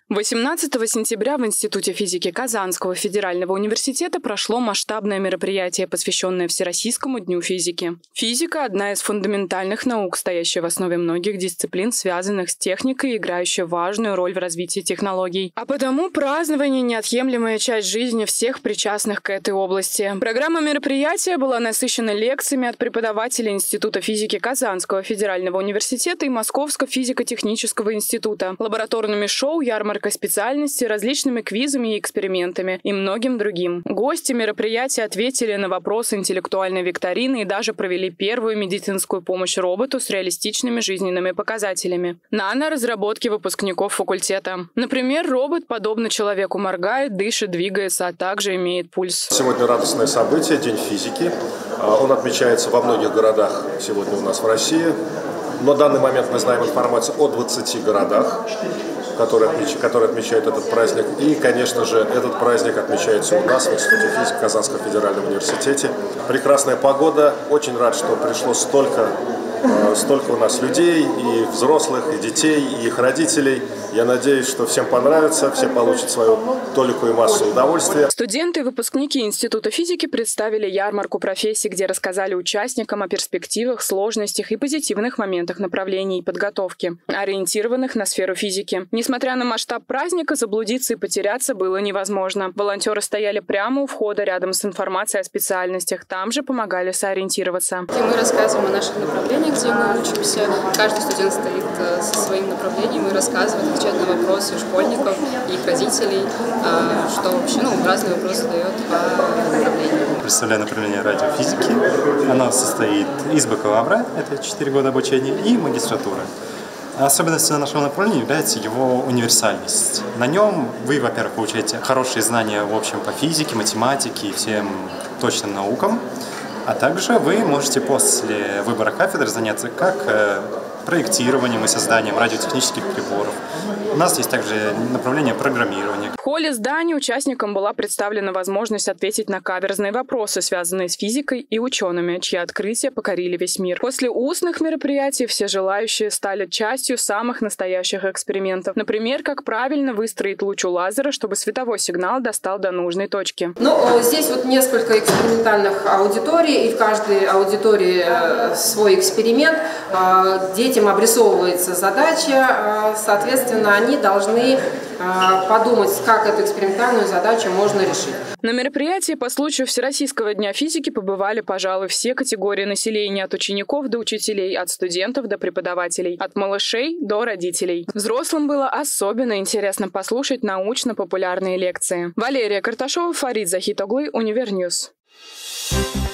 18 сентября в Институте физики Казанского федерального университета прошло масштабное мероприятие, посвященное Всероссийскому дню физики. Физика – одна из фундаментальных наук, стоящая в основе многих дисциплин, связанных с техникой и играющая важную роль в развитии технологий. А потому празднование – неотъемлемая часть жизни всех причастных к этой области. Программа мероприятия была насыщена лекциями от преподавателей Института физики Казанского федерального университета и Московского физико-технического института, лабораторными шоу, ярмарками специальности, различными квизами и экспериментами и многим другим. Гости мероприятия ответили на вопросы интеллектуальной викторины и даже провели первую медицинскую помощь роботу с реалистичными жизненными показателями. Наноразработки выпускников факультета. Например, робот, подобно человеку, моргает, дышит, двигается, а также имеет пульс. Сегодня радостное событие, День физики. Он отмечается во многих городах сегодня у нас в России. На данный момент мы знаем информацию о 20 городах, которые отмечают этот праздник. И, конечно же, этот праздник отмечается у нас в Институте физики Казанского федерального университета. Прекрасная погода. Очень рад, что пришло столько у нас людей, и взрослых, и детей, и их родителей. Я надеюсь, что всем понравится, все получат свою толику и массу удовольствия. Студенты и выпускники Института физики представили ярмарку профессий, где рассказали участникам о перспективах, сложностях и позитивных моментах направлений подготовки, ориентированных на сферу физики. Несмотря на масштаб праздника, заблудиться и потеряться было невозможно. Волонтеры стояли прямо у входа рядом с информацией о специальностях, там же помогали сориентироваться. Мы рассказываем о наших направлениях, где мы учимся. Каждый студент стоит со своим направлением и рассказывает, отвечает на вопросы школьников и их родителей, что вообще разные вопросы дает по направлению. Представляю направление радиофизики. Оно состоит из бакалавра, это 4 года обучения, и магистратуры. Особенностью нашего направления является его универсальность. На нем вы, во-первых, получаете хорошие знания в общем по физике, математике и всем точным наукам, а также вы можете после выбора кафедры заняться как проектированием и созданием радиотехнических приборов. У нас есть также направление программирования. В холле здания участникам была представлена возможность ответить на каверзные вопросы, связанные с физикой и учеными, чьи открытия покорили весь мир. После устных мероприятий все желающие стали частью самых настоящих экспериментов. Например, как правильно выстроить луч у лазера, чтобы световой сигнал достал до нужной точки. Здесь несколько экспериментальных аудиторий, и в каждой аудитории свой эксперимент. Детям обрисовывается задача, соответственно, они должны подумать, как эту экспериментальную задачу можно решить. На мероприятии по случаю Всероссийского дня физики побывали, пожалуй, все категории населения, от учеников до учителей, от студентов до преподавателей, от малышей до родителей. Взрослым было особенно интересно послушать научно-популярные лекции. Валерия Карташова, Фарид Захитоглы, Универньюз.